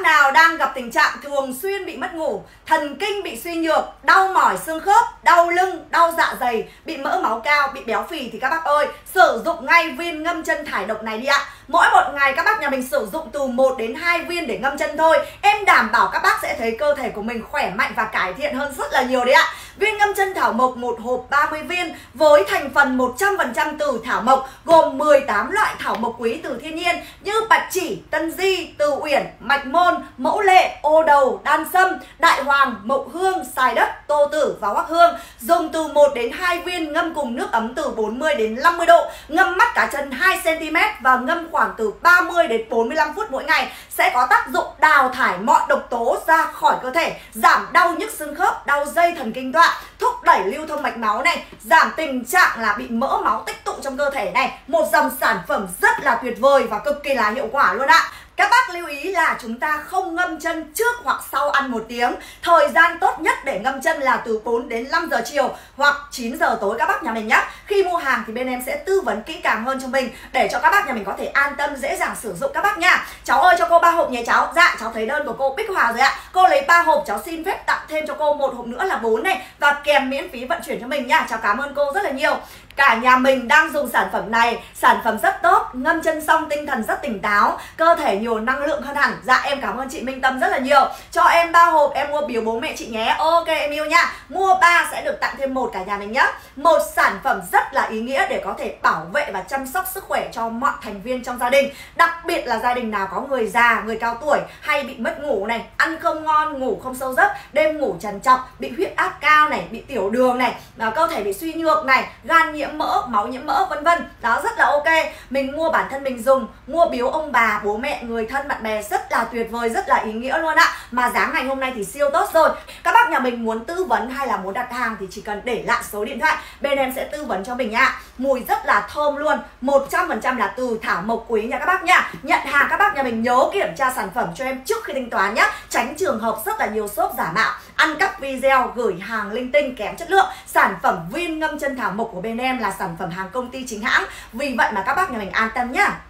nào đang gặp tình trạng thường xuyên bị mất ngủ, thần kinh bị suy nhược, đau mỏi xương khớp, đau lưng, đau dạ dày, bị mỡ máu cao, bị béo phì thì các bác ơi, sử dụng ngay viên ngâm chân thải độc này đi ạ. Mỗi một ngày các bác nhà mình sử dụng từ 1 đến 2 viên để ngâm chân thôi. Em đảm bảo các bác sẽ thấy cơ thể của mình khỏe mạnh và cải thiện hơn rất là nhiều đấy ạ. Viên ngâm chân thảo mộc một hộp 30 viên với thành phần 100% từ thảo mộc, gồm 18 loại thảo mộc quý từ thiên nhiên như bạch chỉ, tân di, từ uyển, mạch môn, mẫu lệ, ô đầu, đan sâm, đại hoàng, mộc hương, xài đất, tô tử và hoắc hương. Dùng từ 1 đến 2 viên ngâm cùng nước ấm từ 40 đến 50 độ, ngâm mắt cá chân 2 cm và ngâm khoảng từ 30 đến 45 phút mỗi ngày sẽ có tác dụng đào thải mọi độc tố ra khỏi cơ thể, giảm đau nhức xương khớp, đau dây thần kinh tọa, thúc đẩy lưu thông mạch máu này, giảm tình trạng là bị mỡ máu tích tụ trong cơ thể này. Một dòng sản phẩm rất là tuyệt vời và cực kỳ là hiệu quả luôn ạ. Các bác lưu ý là chúng ta không ngâm chân trước hoặc sau ăn 1 tiếng. Thời gian tốt nhất để ngâm chân là từ 4 đến 5 giờ chiều hoặc 9 giờ tối các bác nhà mình nhé. Khi mua hàng thì bên em sẽ tư vấn kỹ càng hơn cho mình để cho các bác nhà mình có thể an tâm dễ dàng sử dụng các bác nha. Cháu ơi cho cô 3 hộp nhé cháu. Dạ cháu thấy đơn của cô Bích Hòa rồi ạ. Cô lấy 3 hộp, cháu xin phép tặng thêm cho cô 1 hộp nữa là 4 này và kèm miễn phí vận chuyển cho mình nha. Cháu cảm ơn cô rất là nhiều. Cả nhà mình đang dùng sản phẩm này, sản phẩm rất tốt, ngâm chân xong tinh thần rất tỉnh táo, cơ thể nhiều năng lượng hơn hẳn. Dạ em cảm ơn chị Minh Tâm rất là nhiều. Cho em 3 hộp, em mua biếu bố mẹ chị nhé. Ok em yêu nha. Mua 3 sẽ được tặng thêm 1 cả nhà mình nhé. Một sản phẩm rất là ý nghĩa để có thể bảo vệ và chăm sóc sức khỏe cho mọi thành viên trong gia đình. Đặc biệt là gia đình nào có người già, người cao tuổi hay bị mất ngủ này, ăn không ngon, ngủ không sâu giấc, đêm ngủ trằn trọc, bị huyết áp cao này, bị tiểu đường này, cơ thể bị suy nhược này, gan nhiễm mỡ, máu nhiễm mỡ vân vân. Đó rất là ok. Mình mua bản thân mình dùng, mua biếu ông bà, bố mẹ, người thân, bạn bè rất là tuyệt vời, rất là ý nghĩa luôn ạ. Mà giá ngày hôm nay thì siêu tốt rồi. Các bác nhà mình muốn tư vấn hay là muốn đặt hàng thì chỉ cần để lại số điện thoại, bên em sẽ tư vấn cho mình ạ. Mùi rất là thơm luôn, 100% là từ thảo mộc quý nha các bác nha. Nhận hàng các bác nhà mình nhớ kiểm tra sản phẩm cho em trước khi thanh toán nhá, tránh trường hợp rất là nhiều shop giả mạo ăn cắp video gửi hàng linh tinh kém chất lượng. Sản phẩm viên ngâm chân thảo mộc của bên em là sản phẩm hàng công ty chính hãng, vì vậy mà các bác nhà mình an tâm nhá.